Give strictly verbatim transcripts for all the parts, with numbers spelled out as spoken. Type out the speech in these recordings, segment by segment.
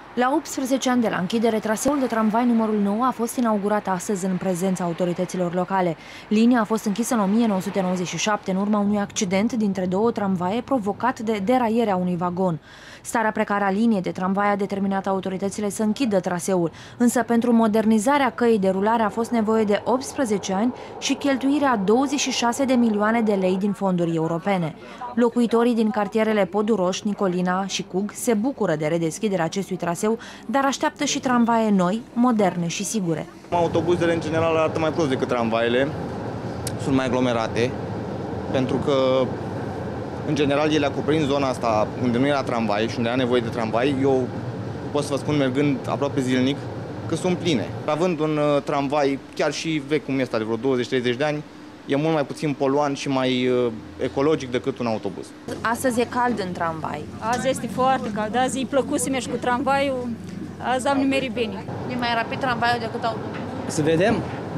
La optsprezece ani de la închidere, traseul de tramvai numărul nouă a fost inaugurat astăzi în prezența autorităților locale. Linia a fost închisă în o mie nouă sute nouăzeci și șapte în urma unui accident dintre două tramvaie provocat de deraierea unui vagon. Starea precară a liniei de tramvai a determinat autoritățile să închidă traseul, însă pentru modernizarea căii de rulare a fost nevoie de optsprezece ani și cheltuirea douăzeci și șase de milioane de lei din fonduri europene. Locuitorii din cartierele Poduroș, Nicolina și Cug se bucură de redeschiderea acestui traseu, dar așteaptă și tramvaie noi, moderne și sigure. Autobuzele în general arată mai prost decât tramvaile, sunt mai aglomerate, pentru că în general ele acoprind zona asta unde nu era tramvai și unde era nevoie de tramvai. Eu pot să vă spun, mergând aproape zilnic, că sunt pline. Având un uh, tramvai chiar și vechi cum este, de vreo douăzeci treizeci de ani, e mult mai puțin poluant și mai uh, ecologic decât un autobuz. Astăzi e cald în tramvai. Azi este foarte cald. Azi e plăcut să mergi cu tramvaiul. Azi am nimerit bine. E mai rapid tramvaiul decât autobuzul? Să vedem.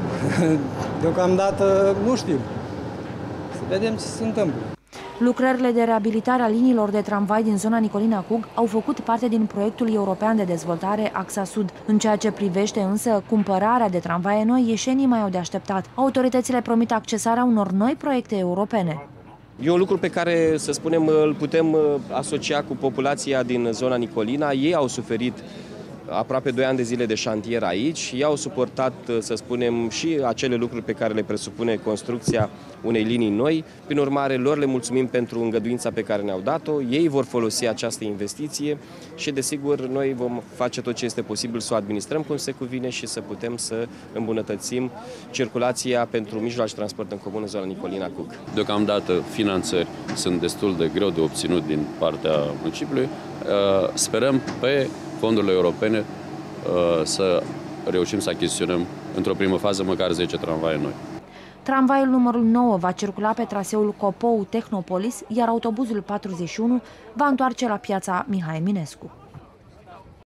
Deocamdată nu știu. Să vedem ce se întâmplă. Lucrările de reabilitare a liniilor de tramvai din zona Nicolina-Cug au făcut parte din proiectul european de dezvoltare Axa Sud. În ceea ce privește însă cumpărarea de tramvaie noi, ieșenii mai au de așteptat. Autoritățile promit accesarea unor noi proiecte europene. E un lucru pe care, să spunem, îl putem asocia cu populația din zona Nicolina. Ei au suferit aproape doi ani de zile de șantier aici. Ei au suportat, să spunem, și acele lucruri pe care le presupune construcția unei linii noi. Prin urmare, lor le mulțumim pentru îngăduința pe care ne-au dat-o. Ei vor folosi această investiție și, desigur, noi vom face tot ce este posibil să o administrăm cum se cuvine și să putem să îmbunătățim circulația pentru mijloace de transport în comun în zona Nicolina-Cug. Deocamdată, finanțări sunt destul de greu de obținut din partea municipiului. Sperăm pe fondurile europene să reușim să achiziționăm într-o primă fază măcar zece tramvaie noi. Tramvaiul numărul nouă va circula pe traseul Copou-Tehnopolis, iar autobuzul patruzeci și unu va întoarce la piața Mihai Eminescu.